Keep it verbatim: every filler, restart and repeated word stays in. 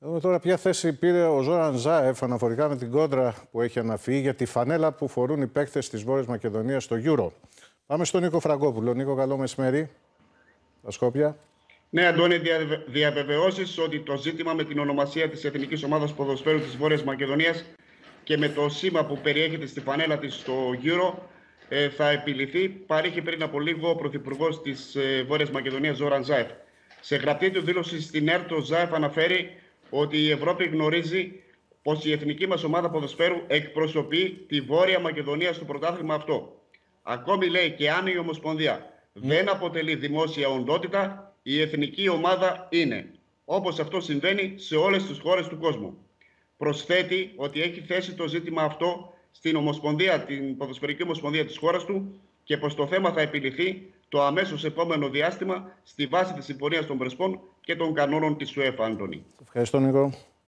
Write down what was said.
Εδώ τώρα ποια θέση πήρε ο Ζόραν Ζάεφ αναφορικά με την κόντρα που έχει αναφύγει για τη φανέλα που φορούν οι παίκτες της Βόρειας Μακεδονίας στο Euro. Πάμε στον Νίκο Φραγκόπουλο. Νίκο, καλό μεσημέρι. Τα Σκόπια. Ναι, Αντώνη, διαβεβαιώσεις ότι το ζήτημα με την ονομασία της Εθνικής Ομάδας Ποδοσφαίρου της Βόρειας Μακεδονίας και με το σήμα που περιέχεται στη φανέλα της στο Euro ε, θα επιληθεί. Παρήχε πριν από λίγο ο Πρωθυπουργός της ε, Βόρειας Μακεδονίας, Ζόραν Ζάεφ. Σε γραπτή του δήλωση στην ΕΡΤ, ο Ζάεφ αναφέρει ότι η Ευρώπη γνωρίζει πως η εθνική μας ομάδα ποδοσφαίρου εκπροσωπεί τη Βόρεια Μακεδονία στο πρωτάθλημα αυτό. Ακόμη λέει, και αν η Ομοσπονδία mm. δεν αποτελεί δημόσια οντότητα, η εθνική ομάδα είναι, όπως αυτό συμβαίνει σε όλες τις χώρες του κόσμου. Προσθέτει ότι έχει θέσει το ζήτημα αυτό στην Ομοσπονδία, την Ποδοσφαιρική Ομοσπονδία της χώρας του, και πως το θέμα θα επιληθεί το αμέσως επόμενο διάστημα στη βάση της Συμφωνίας των Πρεσπών και των κανόνων της UEFA, Αντώνη. Ευχαριστώ, Νίκο.